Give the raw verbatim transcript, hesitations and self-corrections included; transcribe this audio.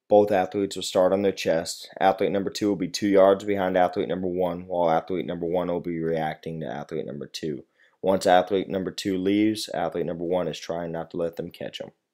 Both athletes will start on their chest. Athlete number two will be two yards behind athlete number one, while athlete number one will be reacting to athlete number two. Once athlete number two leaves, athlete number one is trying not to let them catch him.